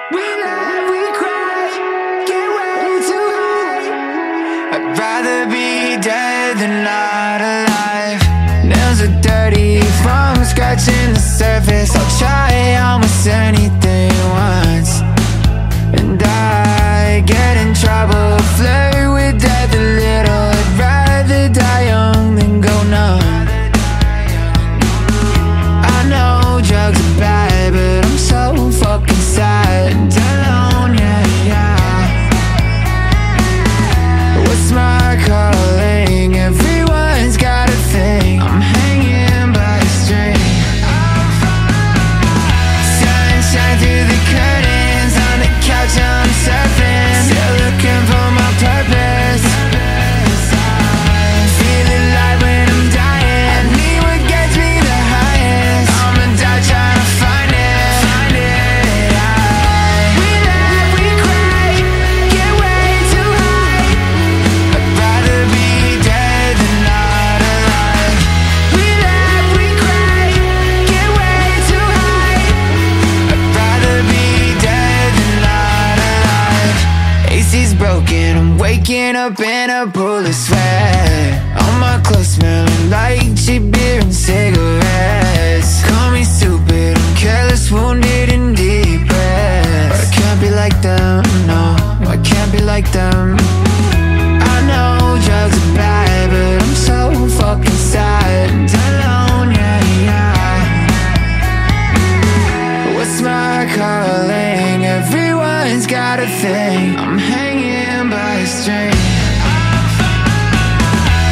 We laugh, we cry, get way too high. I'd rather be dead than not alive. Nails are dirty from scratching the surface. I'll try almost anything once, and I get in trouble, flirt with death a little. I'd rather die young than go numb. I know drugs are bad, but I'm so fucking sad and alone, yeah, yeah. What's my calling? Everyone's got a thing. I'm hanging by a string. Sunshine through the curtains, on the couch I'm surfing, still looking for my purpose. Feel alive when I'm dying, I need what gets me the highest. I'ma die trying to find it, find it. We laugh, we cry, get way too high. I'd rather be dead than not alive. We laugh, we cry, get way too high. I'd rather be dead than not alive. AC's broken, I'm waking up in a pool of sweat. All my clothes smelling like cheap beer and cigarettes. Call me stupid, I'm careless, wounded and depressed, but I can't be like them, no, I can't be like them. I know drugs are bad, but I'm so fucking sad and alone, yeah, yeah. What's my calling? Everyone's got a thing. I'm hanging by a string.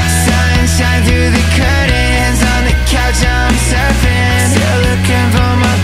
Sunshine through the curtains, on the couch I'm surfing, still looking for my